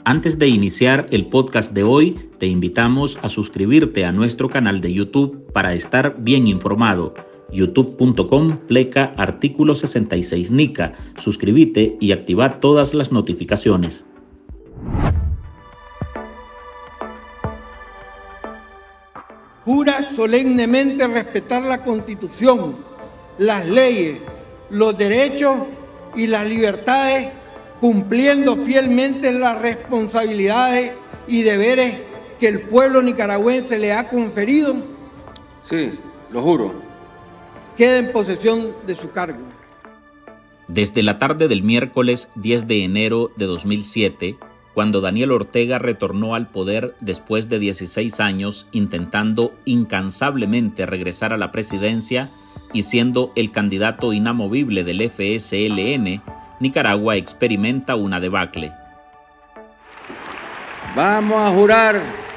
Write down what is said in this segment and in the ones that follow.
Antes de iniciar el podcast de hoy, te invitamos a suscribirte a nuestro canal de YouTube para estar bien informado. youtube.com/artículo 66 NICA. Suscríbete y activa todas las notificaciones. Jura solemnemente respetar la Constitución, las leyes, los derechos y las libertades, cumpliendo fielmente las responsabilidades y deberes que el pueblo nicaragüense le ha conferido. Sí, lo juro. Queda en posesión de su cargo. Desde la tarde del miércoles 10 de enero de 2007, cuando Daniel Ortega retornó al poder después de 16 años intentando incansablemente regresar a la presidencia y siendo el candidato inamovible del FSLN, Nicaragua experimenta una debacle. Vamos a jurar,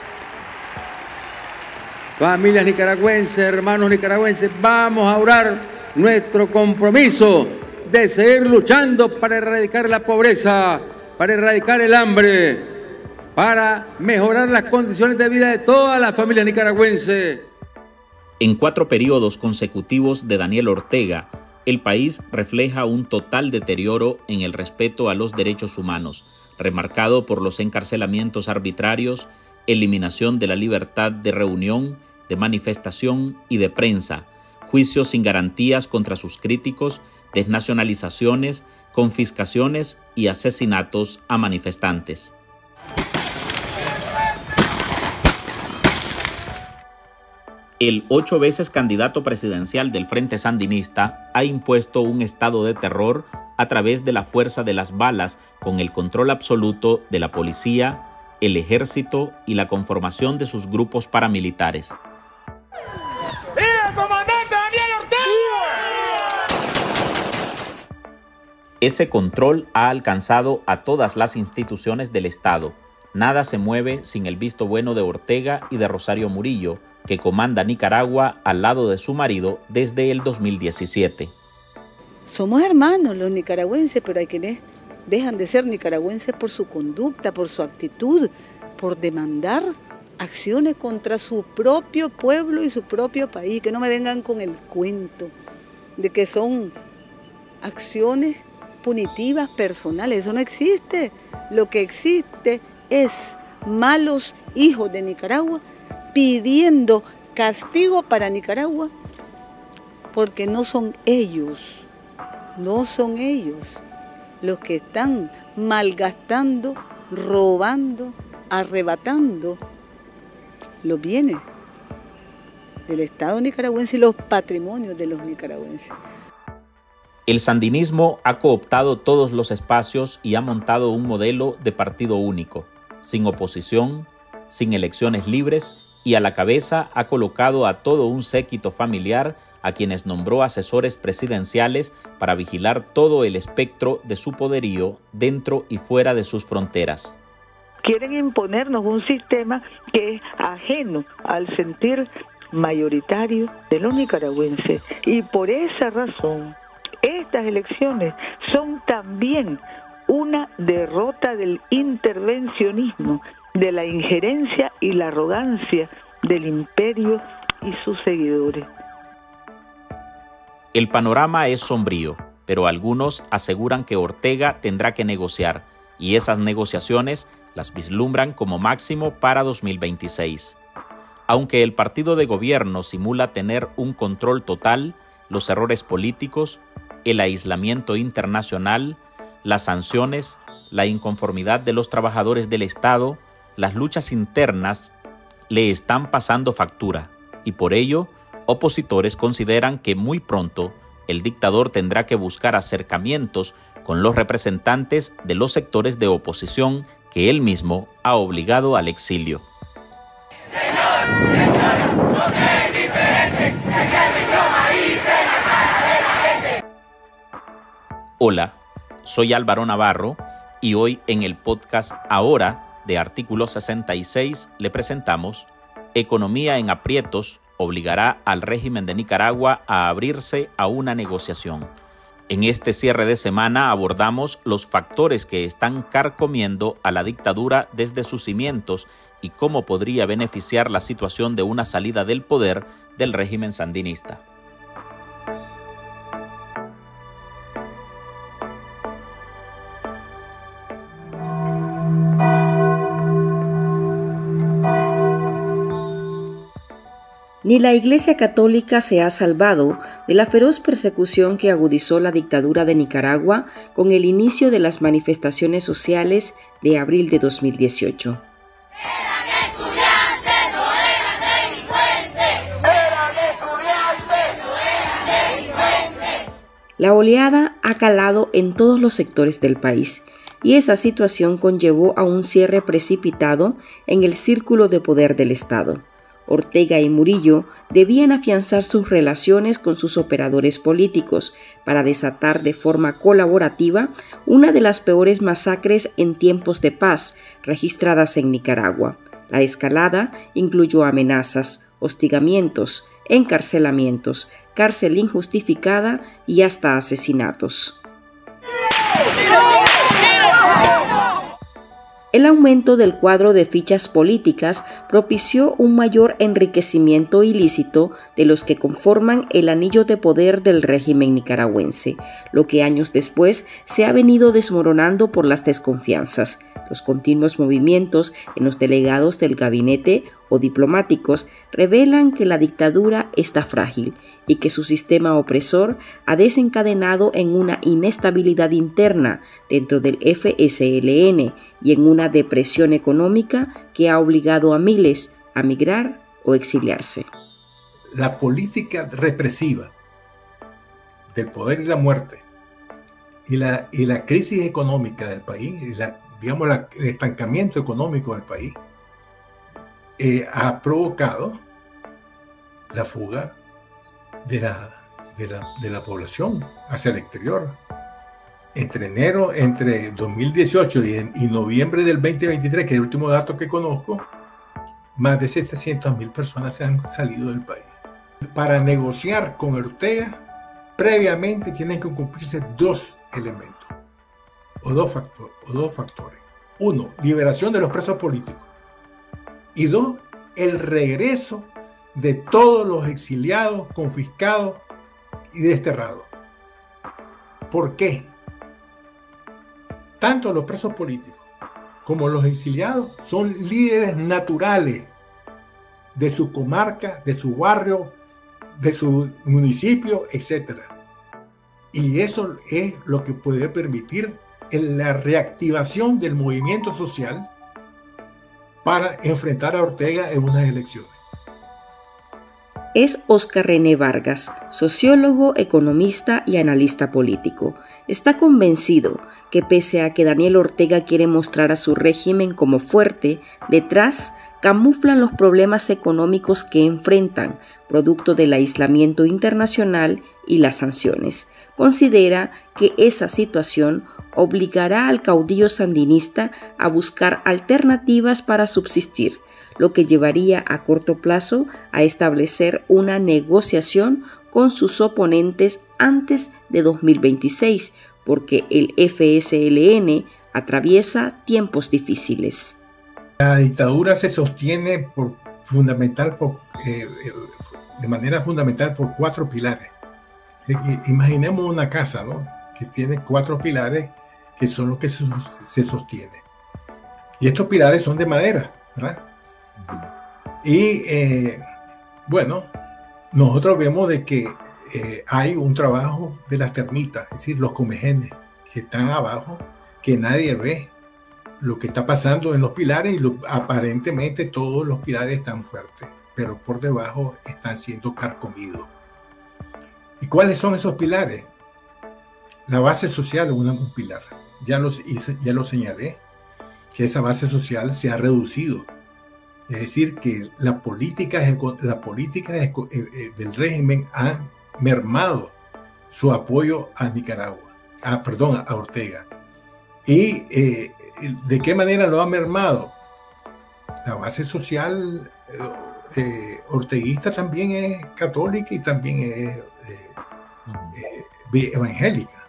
familias nicaragüenses, hermanos nicaragüenses, vamos a jurar nuestro compromiso de seguir luchando para erradicar la pobreza, para erradicar el hambre, para mejorar las condiciones de vida de todas las familias nicaragüenses. En 4 periodos consecutivos de Daniel Ortega, el país refleja un total deterioro en el respeto a los derechos humanos, remarcado por los encarcelamientos arbitrarios, eliminación de la libertad de reunión, de manifestación y de prensa, juicios sin garantías contra sus críticos, desnacionalizaciones, confiscaciones y asesinatos a manifestantes. El 8 veces candidato presidencial del Frente Sandinista ha impuesto un estado de terror a través de la fuerza de las balas, con el control absoluto de la policía, el ejército y la conformación de sus grupos paramilitares. ¡Viva el comandante Daniel Ortega! Ese control ha alcanzado a todas las instituciones del Estado. Nada se mueve sin el visto bueno de Ortega y de Rosario Murillo, que comanda Nicaragua al lado de su marido desde el 2017. Somos hermanos los nicaragüenses, pero hay quienes dejan de ser nicaragüenses por su conducta, por su actitud, por demandar acciones contra su propio pueblo y su propio país. Que no me vengan con el cuento de que son acciones punitivas personales. Eso no existe. Lo que existe es malos hijos de Nicaragua pidiendo castigo para Nicaragua, porque no son ellos los que están malgastando, robando, arrebatando los bienes del Estado nicaragüense y los patrimonios de los nicaragüenses. El sandinismo ha cooptado todos los espacios y ha montado un modelo de partido único, sin oposición, sin elecciones libres, y a la cabeza ha colocado a todo un séquito familiar a quienes nombró asesores presidenciales para vigilar todo el espectro de su poderío dentro y fuera de sus fronteras. Quieren imponernos un sistema que es ajeno al sentir mayoritario de los nicaragüenses, y por esa razón estas elecciones son también una derrota del intervencionismo, de la injerencia y la arrogancia del imperio y sus seguidores. El panorama es sombrío, pero algunos aseguran que Ortega tendrá que negociar, y esas negociaciones las vislumbran como máximo para 2026. Aunque el partido de gobierno simula tener un control total, los errores políticos, el aislamiento internacional, las sanciones, la inconformidad de los trabajadores del Estado, las luchas internas le están pasando factura, y por ello, opositores consideran que muy pronto el dictador tendrá que buscar acercamientos con los representantes de los sectores de oposición que él mismo ha obligado al exilio. Hola, soy Álvaro Navarro y hoy en el podcast Ahora de Artículo 66 le presentamos Economía en aprietos obligará al régimen de Nicaragua a abrirse a una negociación. En este cierre de semana abordamos los factores que están carcomiendo a la dictadura desde sus cimientos y cómo podría beneficiar la situación de una salida del poder del régimen sandinista. Ni la Iglesia Católica se ha salvado de la feroz persecución que agudizó la dictadura de Nicaragua con el inicio de las manifestaciones sociales de abril de 2018. La oleada ha calado en todos los sectores del país y esa situación conllevó a un cierre precipitado en el círculo de poder del Estado. Ortega y Murillo debían afianzar sus relaciones con sus operadores políticos para desatar de forma colaborativa una de las peores masacres en tiempos de paz registradas en Nicaragua. La escalada incluyó amenazas, hostigamientos, encarcelamientos, cárcel injustificada y hasta asesinatos. El aumento del cuadro de fichas políticas propició un mayor enriquecimiento ilícito de los que conforman el anillo de poder del régimen nicaragüense, lo que años después se ha venido desmoronando por las desconfianzas, los continuos movimientos en los delegados del gabinete o diplomáticos revelan que la dictadura está frágil y que su sistema opresor ha desencadenado en una inestabilidad interna dentro del FSLN y en una depresión económica que ha obligado a miles a migrar o exiliarse. La política represiva del poder y la muerte y la crisis económica del país, el estancamiento económico del país, ha provocado la fuga de la población hacia el exterior. Entre 2018 y noviembre del 2023, que es el último dato que conozco, más de 700.000 personas se han salido del país. Para negociar con Ortega, previamente tienen que cumplirse dos elementos, o dos factores. Uno, liberación de los presos políticos. Y dos, el regreso de todos los exiliados, confiscados y desterrados. ¿Por qué? Tanto los presos políticos como los exiliados son líderes naturales de su comarca, de su barrio, de su municipio, etc. Y eso es lo que puede permitir la reactivación del movimiento social para enfrentar a Ortega en unas elecciones. Es Óscar René Vargas, sociólogo, economista y analista político. Está convencido que pese a que Daniel Ortega quiere mostrar a su régimen como fuerte, detrás camuflan los problemas económicos que enfrentan, producto del aislamiento internacional y las sanciones. Considera que esa situación obligará al caudillo sandinista a buscar alternativas para subsistir, lo que llevaría a corto plazo a establecer una negociación con sus oponentes antes de 2026, porque el FSLN atraviesa tiempos difíciles. La dictadura se sostiene de manera fundamental por cuatro pilares. Imaginemos una casa, ¿no?, que tiene cuatro pilares que son los que se sostienen. Y estos pilares son de madera, ¿verdad? Y bueno, nosotros vemos de que hay un trabajo de las termitas, es decir, los comejenes que están abajo, que nadie ve lo que está pasando en los pilares y aparentemente todos los pilares están fuertes, pero por debajo están siendo carcomidos. ¿Y cuáles son esos pilares? La base social es un pilar. Ya lo señalé, que esa base social se ha reducido. Es decir, que la política del régimen ha mermado su apoyo a a Ortega. ¿Y de qué manera lo ha mermado? La base social orteguista también es católica y también es evangélica.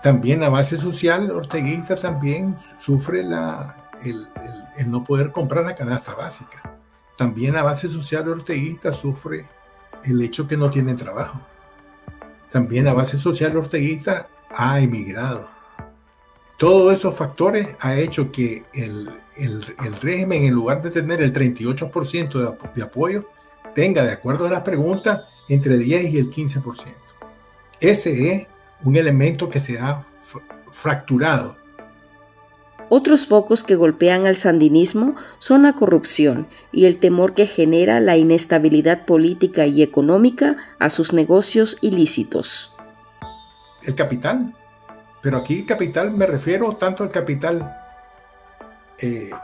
También la base social orteguista también sufre el no poder comprar la canasta básica. También la base social orteguista sufre el hecho que no tienen trabajo. También la base social orteguista ha emigrado. Todos esos factores ha hecho que el régimen, en lugar de tener el 38% de apoyo, tenga, de acuerdo a las preguntas, entre 10 y el 15%. Ese es un elemento que se ha fracturado. Otros focos que golpean al sandinismo son la corrupción y el temor que genera la inestabilidad política y económica a sus negocios ilícitos. El capital, pero aquí capital me refiero tanto al capital, el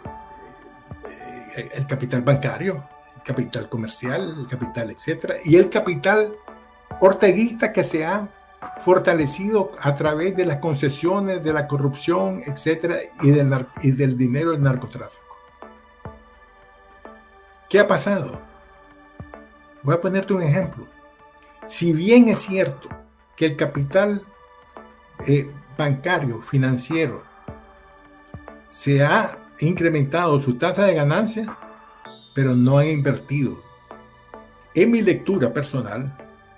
capital bancario, el capital comercial, el capital etcétera, y el capital orteguista que se ha fortalecido a través de las concesiones, de la corrupción, etcétera, y del dinero del narcotráfico. ¿Qué ha pasado? Voy a ponerte un ejemplo. Si bien es cierto que el capital bancario, financiero, se ha incrementado su tasa de ganancia, pero no han invertido. En mi lectura personal,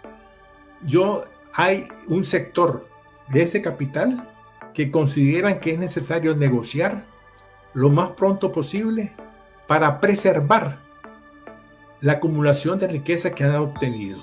hay un sector de ese capital que consideran que es necesario negociar lo más pronto posible para preservar la acumulación de riqueza que han obtenido.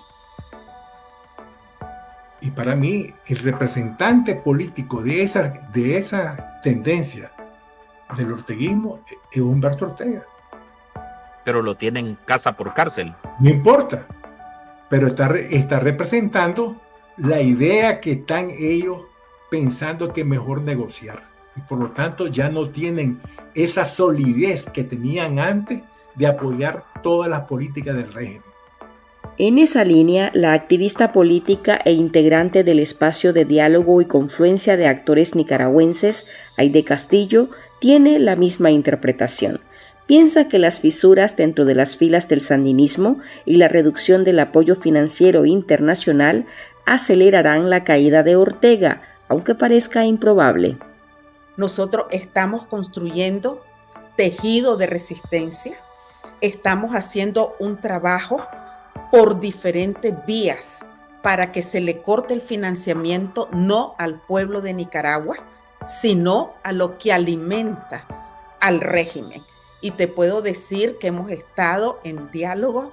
Y para mí, el representante político de esa tendencia del orteguismo es Humberto Ortega. Pero lo tienen casa por cárcel. No importa, pero está representando la idea que están ellos pensando que es mejor negociar. Y por lo tanto ya no tienen esa solidez que tenían antes de apoyar todas las políticas del régimen. En esa línea, la activista política e integrante del espacio de diálogo y confluencia de actores nicaragüenses, Aide Castillo, tiene la misma interpretación. Piensa que las fisuras dentro de las filas del sandinismo y la reducción del apoyo financiero internacional acelerarán la caída de Ortega, aunque parezca improbable. Nosotros estamos construyendo tejido de resistencia, estamos haciendo un trabajo por diferentes vías para que se le corte el financiamiento no al pueblo de Nicaragua, sino a lo que alimenta al régimen. Y te puedo decir que hemos estado en diálogo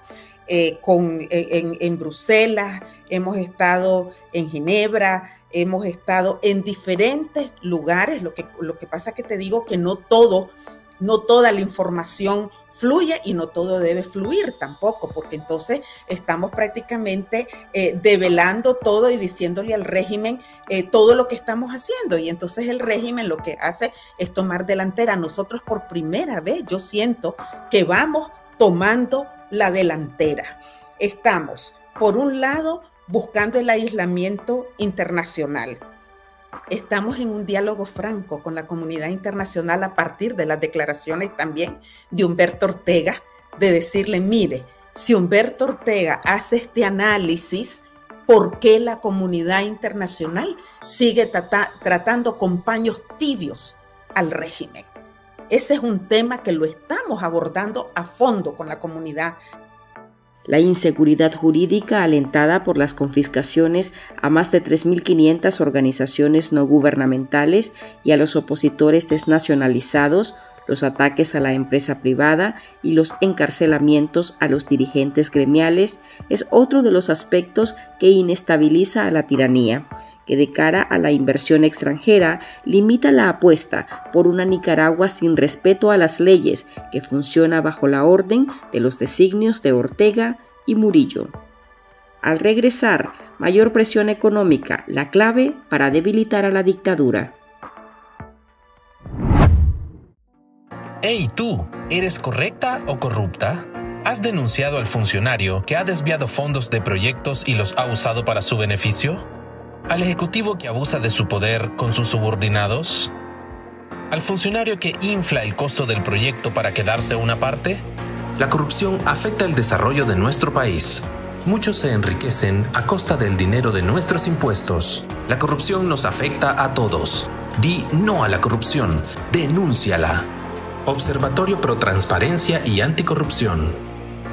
en Bruselas, hemos estado en Ginebra, hemos estado en diferentes lugares. Lo que pasa es que te digo que no toda la información fluye y no todo debe fluir tampoco, porque entonces estamos prácticamente develando todo y diciéndole al régimen todo lo que estamos haciendo, y entonces el régimen lo que hace es tomar delantera. Nosotros por primera vez yo siento que vamos tomando la delantera. Estamos, por un lado, buscando el aislamiento internacional. Estamos en un diálogo franco con la comunidad internacional a partir de las declaraciones también de Humberto Ortega, de decirle, mire, si Humberto Ortega hace este análisis, ¿por qué la comunidad internacional sigue tratando con paños tibios al régimen? Ese es un tema que lo estamos abordando a fondo con la comunidad. La inseguridad jurídica alentada por las confiscaciones a más de 3.500 organizaciones no gubernamentales y a los opositores desnacionalizados, los ataques a la empresa privada y los encarcelamientos a los dirigentes gremiales es otro de los aspectos que inestabiliza a la tiranía, que de cara a la inversión extranjera limita la apuesta por una Nicaragua sin respeto a las leyes que funciona bajo la orden de los designios de Ortega y Murillo. Al regresar, mayor presión económica, la clave para debilitar a la dictadura. Hey tú, ¿eres correcta o corrupta? ¿Has denunciado al funcionario que ha desviado fondos de proyectos y los ha usado para su beneficio? ¿Al ejecutivo que abusa de su poder con sus subordinados? ¿Al funcionario que infla el costo del proyecto para quedarse una parte? La corrupción afecta el desarrollo de nuestro país. Muchos se enriquecen a costa del dinero de nuestros impuestos. La corrupción nos afecta a todos. Di no a la corrupción. Denúnciala. Observatorio Pro Transparencia y Anticorrupción.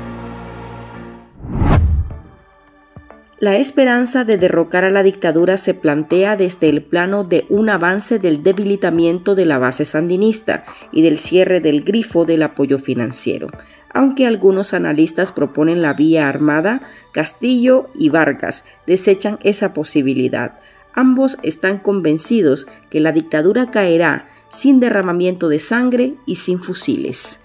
La esperanza de derrocar a la dictadura se plantea desde el plano de un avance del debilitamiento de la base sandinista y del cierre del grifo del apoyo financiero. Aunque algunos analistas proponen la vía armada, Castillo y Vargas desechan esa posibilidad. Ambos están convencidos que la dictadura caerá sin derramamiento de sangre y sin fusiles.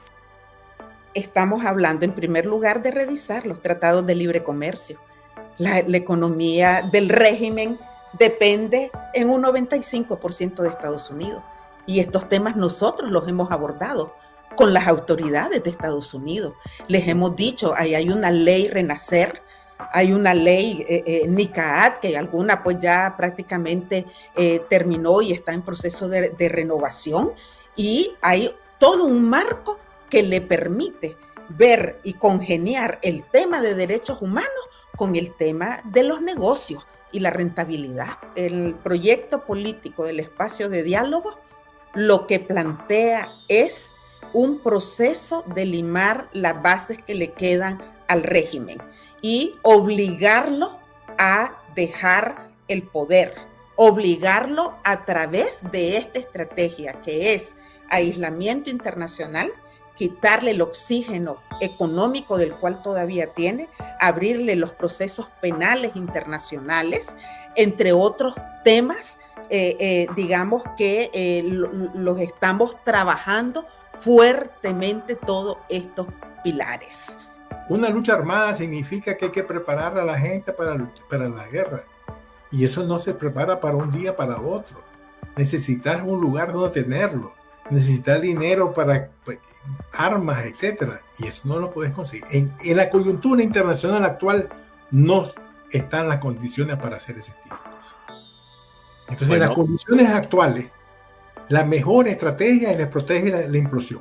Estamos hablando en primer lugar de revisar los tratados de libre comercio. La economía del régimen depende en un 95% de Estados Unidos. Y estos temas nosotros los hemos abordado con las autoridades de Estados Unidos. Les hemos dicho, ahí hay una ley Renacer, hay una ley NICAAT, que alguna pues ya prácticamente terminó y está en proceso de renovación. Y hay todo un marco que le permite ver y congeniar el tema de derechos humanos con el tema de los negocios y la rentabilidad. El proyecto político del espacio de diálogo lo que plantea es un proceso de limar las bases que le quedan al régimen y obligarlo a dejar el poder, obligarlo a través de esta estrategia que es aislamiento internacional, quitarle el oxígeno económico del cual todavía tiene, abrirle los procesos penales internacionales, entre otros temas, digamos que los estamos trabajando fuertemente todos estos pilares. Una lucha armada significa que hay que preparar a la gente para la guerra. Y eso no se prepara para un día para otro. Necesitas un lugar donde tenerlo. Necesitas dinero para armas, etcétera, y eso no lo puedes conseguir. En la coyuntura internacional actual no están las condiciones para hacer ese tipo de cosas. Entonces, en las condiciones actuales, la mejor estrategia es proteger la implosión.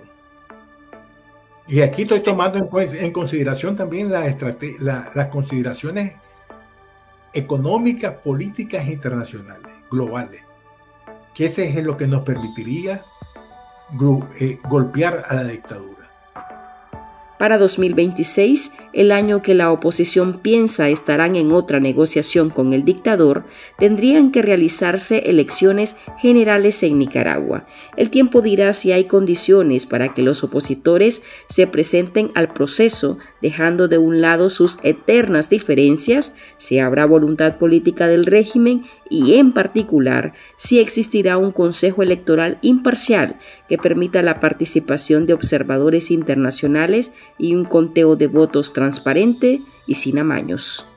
Y aquí estoy tomando en consideración también las consideraciones económicas, políticas internacionales, globales, que ese es lo que nos permitiría golpear a la dictadura. Para 2026, el año que la oposición piensa estarán en otra negociación con el dictador, tendrían que realizarse elecciones generales en Nicaragua. El tiempo dirá si hay condiciones para que los opositores se presenten al proceso, dejando de un lado sus eternas diferencias, si habrá voluntad política del régimen y, en particular, si existirá un consejo electoral imparcial que permita la participación de observadores internacionales y un conteo de votos transparente y sin amaños.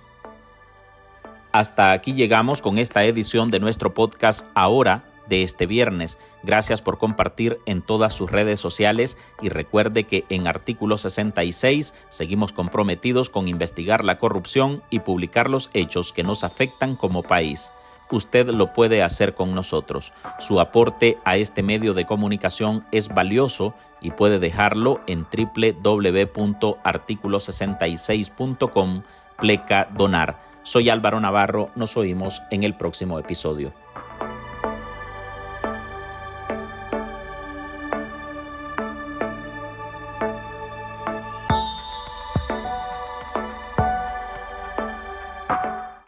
Hasta aquí llegamos con esta edición de nuestro podcast Ahora de este viernes. Gracias por compartir en todas sus redes sociales y recuerde que en Artículo 66 seguimos comprometidos con investigar la corrupción y publicar los hechos que nos afectan como país. Usted lo puede hacer con nosotros. Su aporte a este medio de comunicación es valioso y puede dejarlo en www.articulo66.com/donar. Soy Álvaro Navarro, nos oímos en el próximo episodio.